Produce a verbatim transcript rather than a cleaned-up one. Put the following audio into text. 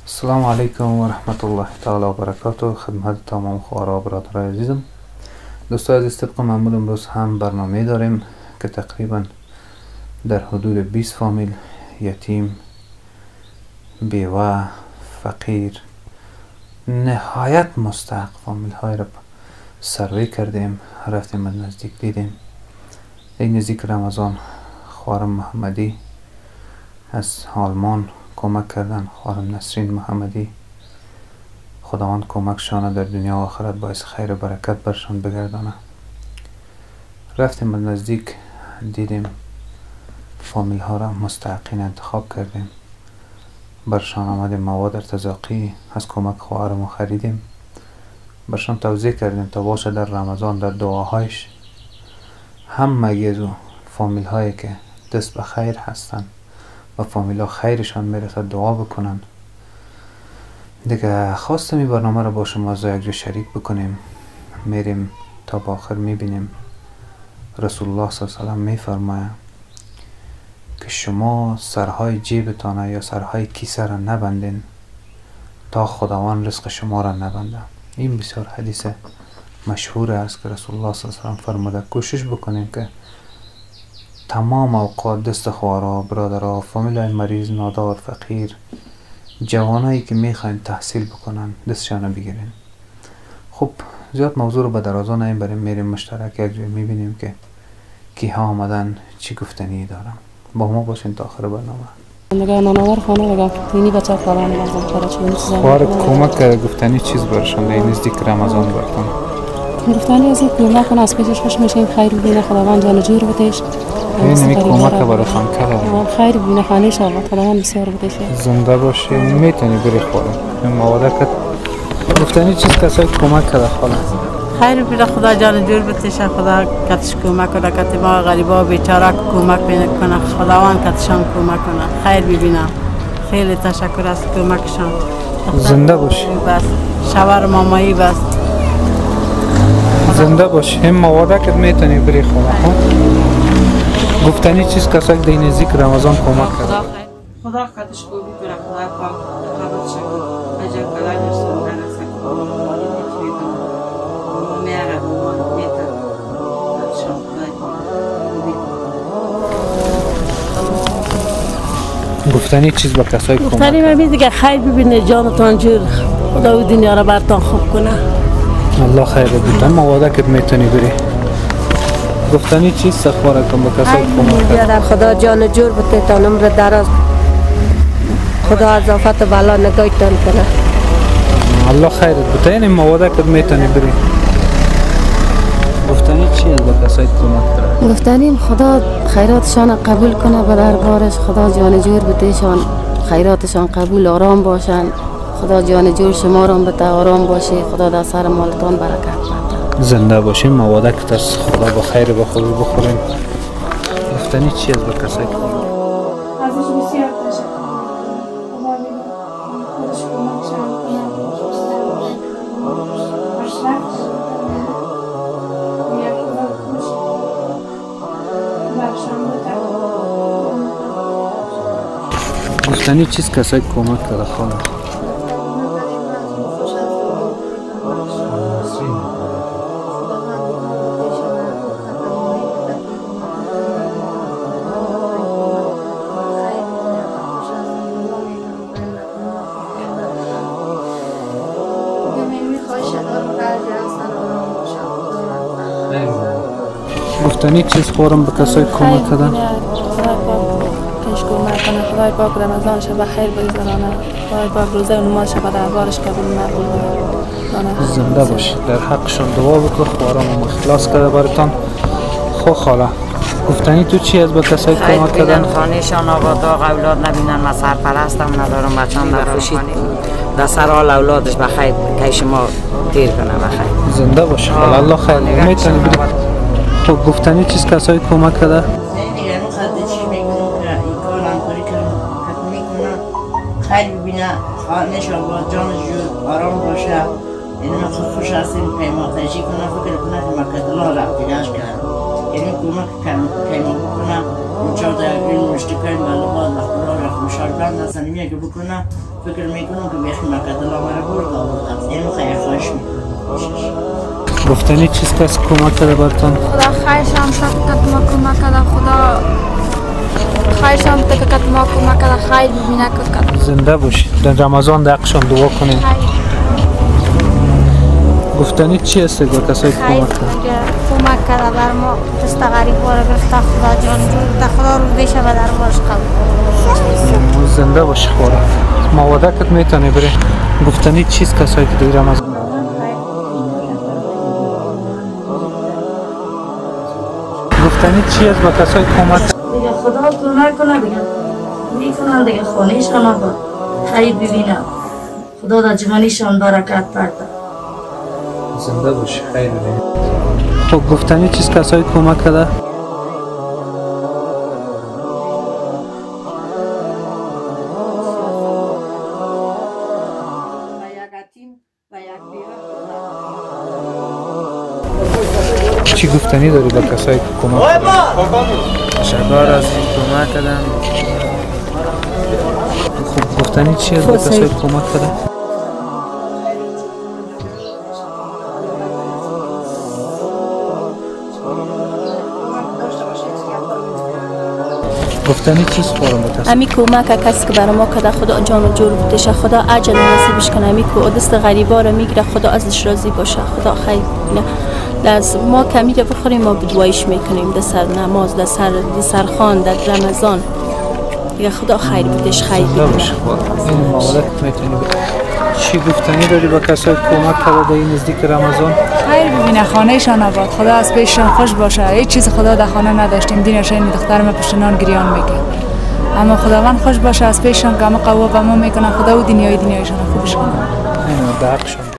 السلام علیکم و رحمت الله تعالی و برکاته. خدمت تمام خوارا برادرای عزیزم. دوستان عزیز، طبق معمول امروز هم برنامه داریم که تقریبا در حدود بیست فامیل یتیم، بیوه، فقیر، نهایت مستحق فامیل های را سروی کردیم، رفتیم از نزدیک دیدیم. این نزدیک رمضان خوارم محمدی از آلمان کمک کردن، خوارم نسرین محمدی، خداوند کمکشان در دنیا و آخرت باعث خیر و برکت برشان بگردانه. رفتیم از نزدیک دیدیم، فامیل ها را مستحقین انتخاب کردیم، برشان آمدیم مواد ارتزاقی از کمک خواهرمون خریدیم، برشان توضیح کردیم تا باشه در رمضان در دعاهایش هم مگیزو فامیل هایی که دست به خیر هستن و فامیل ها خیرشان میرسد دعا بکنن. دیگه خواستم این برنامه را با شما از یک جا شریک بکنیم. میریم تا با آخر میبینیم رسول الله صلی الله علیه و سلم میفرماید که شما سرهای جیبتانه یا سرهای کیسه را نبندین تا خداوند رزق شما را نبنده. این بسیار حدیث مشهور است که رسول الله صلی الله علیه و سلم فرموده کوشش بکنیم که تمام اوقات دست خوارا، برادرها، فامیلای مریض، نادار، فقیر، جوانایی که میخواین تحصیل بکنن دستشان بگیرین. خب زیاد موضوع رو به درازا نمیبریم، میریم مشترک یک جای میبینیم که کیها آمدن چی گفتنی دارن. با ما باشین تا آخر برنامه. نگاه نانوار خانه نگاه اینی بچه کاران لازم کرده چون خوار کمک کرده گفتنی چیز برشان در نزدیک رمضان برتون گفتنی از این کمک کنه از پیشش خوش میشه، خیر ببینه خداوند جان جور بتش. این نمی کمک برشان کرده خیر ببینه خانه شما خداوند بسیار بتش. زنده باشه میتونی بری خوره. این مواد که گفتنی چیز کسایی کمک کرده خاله. خیر ببینه خدا جان جور بتش، خدا کتش کمک کنه، کت ما غریبا بیچاره کمک کنه، خداوند کتشان کمک کنه. خیر ببینه، خیلی تشکر از کمکشان. زنده باشه. بس شوهر مامایی بس زنده باش. هم مواد که میتونی بری خوره. گفتنی چیز کسایی در نزدیک رمضان کمک کرد. خدا کتش خوبی کنه، خدا پاک قبول شد. اجر کلای نشون درس کنه. میاره ما میتونه. شام گفتنی چیز با کسایی کمک. گفتنی من دیگه خیر ببینه جانتان جور، خدا و دنیا را برتان خوب کنه. الله خیر بده. مواد که میتونی بری. گفتنی چیز سخواره کن با کسایی کمک کرد. خدا جان جور بده تا نمر دراز، خدا از آفت و بلا نگاهتان کنه. الله خیر بده. این مواد که میتونی بری. گفتنی چیز با کسایی کمک کرد. گفتنیم خدا خیراتشان قبول کنه به دربارش، خدا جان جور بتشان، خیراتشان قبول آرام باشن، خدا جان جور شما را بده آرام باشی، خدا در سر مالتان برکت بده. زنده باشیم. مواد که از خدا با خیر با خوبی بخوریم. گفتنی چی از با کسایی که ازش بسیار تشکر. خدا بیده خودش کمکشان کنه، برشلخت یا خدا خوش برشان بده. گفتنی چیز کسایی کمک کرده خانه. گفتنی چیز خورم به کسایی کمک کردن. خدای پاک پیش کمک کنه، خدای پاک رمضان شب خیر بگذرانه، خدای پاک روزه و نماز شب دربارش قبول مقبول کنه. زنده باشی. در حقشون دعا بکن. خوارم اخلاص کرده براتان. خو خاله گفتنی تو چی از با کسایی کمک کردن؟ خانهشان آباد داغ اولاد نبینن. من سرپرستم ندارم، بچه‌ام در خوشید در سر حال اولادش بخیر که شما تیر کنه بخیر. زنده باشه. الله خیر میتونی بری. خب گفتنی چیز کسایی کمک کرده؟ خیر ببینه، خانهشان با جان جور آرام باشه. این ما خوش هستیم پیماتشی کنه، فکر کنه که مکدلان رفتیگش کرد. یعنی کمک کمی بکنم چهار تا این مشتی کنیم بله باز خدا را خوشحال بند هستن میگه بکنم فکر میکنم که بیخی مکه دلم را برد آورد یعنی خیلی خواهش میکنم. گفتنی چیز کسی کمک کرده براتون؟ خدا خیرشان شد که ما کمک کرده خدا خیرشان بده که ما کمک کرده خیر ببینه که زنده باشی در رمضان دقشان دعا کنیم. گفتنی چی هستی با کسایی که کمک کرده؟ کمک کرده بر ما دست غریبا را گرفته خدا جان جون خدا رو دیشه و دربارش قبول زنده باشی خورا مواده کت میتونی بری. گفتنی چیز کسایی که در رمضان گفتنی چی هست با کسایی کمک دیگه خدا کمک کنه دیگه میکنن دیگه خانهشان با خیر ببینه خدا در جوانیشان برکت برده. زنده باشی خیر ببینی. خب گفتنی چیز کسایی کمک کرده؟ چی گفتنی داری با کسایی که کمک کردن؟ تشکر از این کمک کردن. خب گفتنی چی از با کسایی که کمک کردن؟ گفتنی چیز خورم با کسی؟ امی کمک کسی که برای ما کده خدا جان و جور بودشه خدا عجل نصیبش کنه. امی که دست غریبا رو میگیره خدا ازش راضی باشه خدا خیر کنه. لازم ما کمی رو بخوریم ما بدوایش میکنیم در سر نماز در سر در سرخوان در رمضان دیگه خدا خیر بدش خیر بده. این مولات میتونی چی گفتنی داری با کسایی کمک کرده در این نزدیک رمضان؟ خیر ببینه خانهشان آباد خدا از پیششان خوش باشه. هیچ چیز خدا در خانه نداشتیم دینش این دختر ما پشت نان گریان میکرد اما خداوند خوش باشه از پیششان که ما قوا و ما میکنن خدا و دنیای دنیایشان خوبش کنه. این دقشان